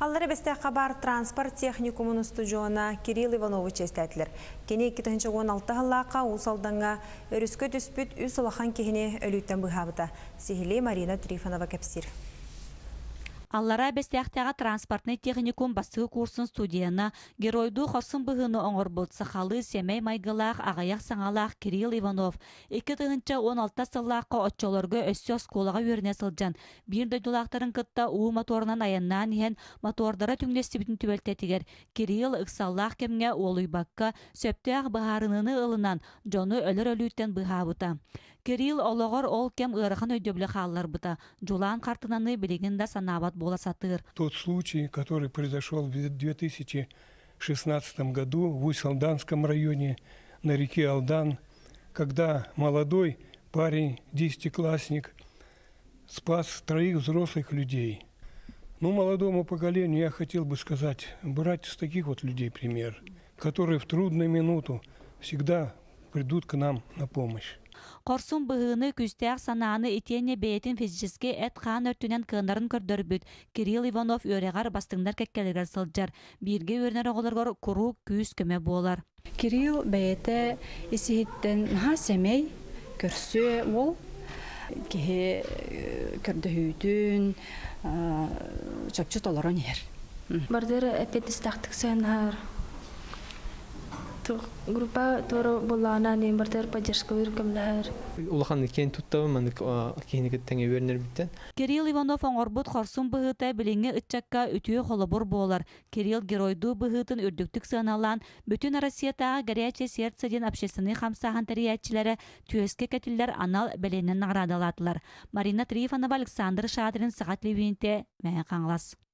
Аллары бесте хабар транспорт техникумын студиона Кирилл Иванович естәтілер. Кені 2016 ғылақа усалданға өріскі түспіт үс олақан кехіне өліттен бұғабыда. Сихили Марина Трифонова кәпсір. Аллара бестяқтаға транспортный техникум бастығы курсын студияна геройду қосын бұғыны оңыр болтсы қалы семей майғылақ ағаяқ саңалақ Кирилл Иванов. 2016 сыллаққа отчоларға өссі осколаға өріне сылжан. Bir дөйдулақтарын кытта ұу моторынан аяннан ен мотордара түңлесті бүтін түбелтетігер. Кирилл ұқсаллақ кемге олуй баққа сөптіғ бұғарыныны ылынан жоны өлір өліттен бұғабыта. Кирилл олығыр ол кем ұрыған өйдөблі қалылар бұта. Жулан қартынаны білігінде санабат бола сатыр. Тот случай, который произошел в 2016 году в Усть-Алданском районе на реке Алдан, когда молодой парень, 10-классник, спас 3 взрослых людей. Ну, молодому поколению я хотел бы сказать, брать с таких вот людей пример, которые в трудную минуту всегда придут к нам на помощь. Корсун бұғыны күстәқ сананы итене бейтін физическе әт қан өртінен кынарын көрдірбіт. Кирилл Иванов өрегар бастыңдар кәккелігер сылджар. Бірге өрнер оғылырғыр күру күз көме болар. Кирилл бәйті ісігіттен наға семей көрсі ол кеге көрді хүйтін чөпчіт оларын ер. Бардыр әпет істақтық сәнғар. Группа тора болана не бартер поддержка виркамлар. Улахан кен туттабы мен кенигеттен вернер биттен. Кирилл Иванов оңорбут хорсун быгыта билинге ытчакка үтүө холобур болар. Кирилл геройду быгытын үрдүктүк сыналан бүтүн Россиятага горячее сердце ден общественный хамсахан тариятчилери түөскө кетиллер анал беленен наградалатылар. Марина Трифонова, Александр Шадрин, Сагат Левинте, Мәңе Каңлас.